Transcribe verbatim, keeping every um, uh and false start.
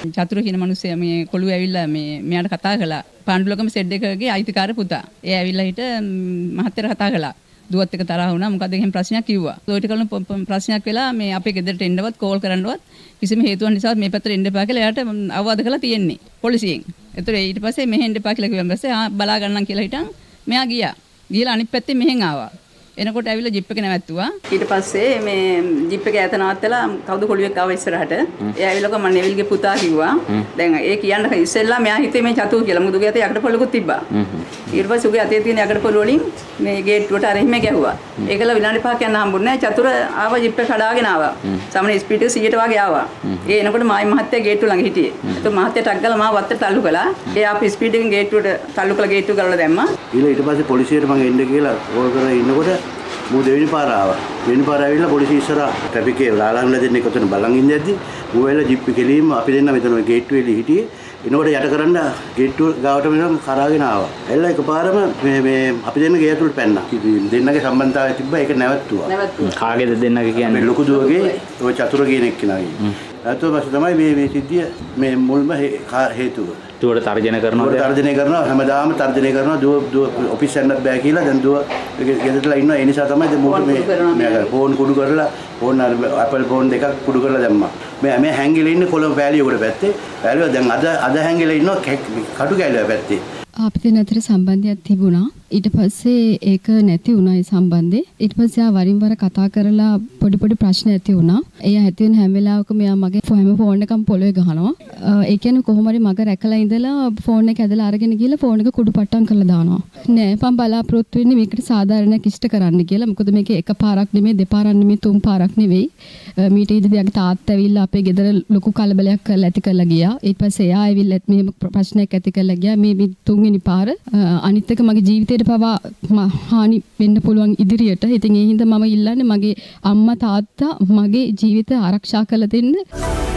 චතුර කියන මිනිස්සයා මේ කොළුවේ ඇවිල්ලා මේ මෙයාට කතා කළා. පාණ්ඩුලකම සෙඩ් එකගේ අයිතිකාර පුතා. ඒ ඇවිල්ලා හිට මහත්තයාට කතා කළා. දුවත් එක තරහ වුණා. මොකද එහෙම ප්‍රශ්නයක් කිව්වා. ඒකට කලින් ප්‍රශ්නයක් වෙලා මේ අපේ ගෙදරට එන්නවත් කෝල් කරන්නවත් කිසිම හේතුවක් නිසා මේ පැත්තට එන්න එපා කියලා එයාට අවවාද කළා තියෙන්නේ පොලිසියෙන්. ඒතර ඊට පස්සේ මෙහෙන් එන්න එපා කියලා කිව්වන් පස්සේ ආ බලා ගන්නම් කියලා හිටන් මෙයා ගියා. ගිහලා අනිත් පැත්තේ මෙහෙන් ආවා. එනකොට ඇවිල්ලා ජිප් එක නැවැත්තුවා. ඊට පස්සේ මේ ජිප් එක ඈත නවත්තලා කවුද කොළුවෙක් ආව ඉස්සරහට. ඒ ඇවිල්ලා මම නෙවිල්ගේ පුතා කිව්වා. දැන් ඒ කියන්න ඉස්සෙල්ලා මෙයා හිතේ මේ චතුර කියලා. මුදුගේ අතේ යකඩ පොල්ලකුත් තිබ්බා. ඊට පස්සේ උගේ අතේ තියෙන යකඩ පොල්ල වලින් මේ ගේට්ටුවට අර එහෙම ගැහුවා. ඒකල විනාඩි පහක් යන හම්බුනේ නැහැ. චතුර ආව ජිප් එක කඩාගෙන ආවා. සාමාන්‍ය ස්පීඩ් එක සීයට වගේ ආවා. ඒ එනකොට මායි මහත්තයා ගේට්ටුව ළඟ හිටියේ. ඒත් මහත්තයා ටක් ගාලා මාව වත්තට තල්ලු කළා. ඒ ආපු ස්පීඩ් එකෙන් ගේට්ටුවට තල්ලු කළා ගේට්ටුව ගලවලා දැම්මා. ඊට පස්සේ පොලිසියට මම එන්න කියලා කෝල් කරලා ඉන්නකොට මූ දෙවෙනි පාර ආවා. දෙවෙනි පාර ඇවිල්ලා පොලිසිය ඉස්සරහා ට්‍රැෆික් එකේ ලාලන්න දෙන්නේ එකතන බලන් ඉඳද්දි මූ වෙලා ජිප් එකේලීම අපි දෙන්න මෙතන ගේට්ටුවේදී හිටියේ. එනකොට යට කරන්න ගේට්ටුව ගාවට මෙතන කරාගෙන ආවා. එල්ල එකපාරම මේ මේ අපි දෙන්න ගේ ඇතුළට පැන්නා. දෙන්නගේ සම්බන්ධතාවය තිබ්බා ඒක නැවැත්තුවා. කාගේද දෙන්නගේ කියන්නේ? ලොකු දුවගේ ඔය චතුර කියන එක්කෙනාගේ. ඒත් පස්සේ තමයි මේ මේ සිද්ධිය මේ මුල්ම හේතුව. දුවට තර්ජන කරනවා. දුවට තර්ජනය කරනවා. හැමදාම තර්ජනය කරනවා. දුව දුව ඔෆිස් යන්නත් බෑ කියලා දැන් දුව ගෙදරලා ඉන්නවා. ඒ නිසා තමයි දැන් මොකද මේ මේ ෆෝන් කුඩු කරලා ෆෝන් Apple ෆෝන් දෙකක් කුඩු කරලා දැම්මා. මේ මේ හැංගිලා ඉන්නේ කොළඹ වැලිය උඩ පැත්තේ. වැලිය දැන් අද අද හැංගිලා ඉන්නවා කටු කැලේ පැත්තේ. අපිට නැතර සම්බන්ධයක් තිබුණා. ඊට පස්සේ ඒක නැති වුණා ඒ සම්බන්ධේ. ඊට පස්සේ ආ වරින් වර කතා කරලා පොඩි පොඩි ප්‍රශ්න ඇති වුණා. ඒ ඇති වෙන හැම වෙලාවකම එයා මගේ හැම ෆෝන් එකම පොළවේ ගහනවා. ඒ කියන්නේ කොහොම හරි මග රැකලා ඉඳලා ෆෝන් එක ඇදලා අරගෙන ගිහලා ෆෝන් එක කුඩු පට්ටම් කරලා දානවා. නෑ මම බලාපොරොත්තු වෙන්නේ මේකට සාධාරණයක් ඉෂ්ට කරන්න කියලා. මොකද මේක එක පාරක් නෙමෙයි දෙපාරක් නෙමෙයි තුන් පාරක් නෙවෙයි. මීට ඉදිරියට තාත්තා ඇවිල්ලා අපේ ගෙදර ලොකු කලබලයක් කරලා ඇති කරලා ගියා. ඊට පස්සේ එයා ඇවිල්ලා මේ ප්‍රශ්නයක් ඇති කරලා ගියා. මේ මේ තුන්වෙනි පාර අනිත් එක මගේ ජීවිතේට පවා හානි වෙන්න පුළුවන් ඉදිරියට. ඉතින් ඒ හින්දා මම ඉල්ලන්නේ මගේ අම්මා තාත්තා මගේ ජීවිතය ආරක්ෂා කරලා දෙන්න.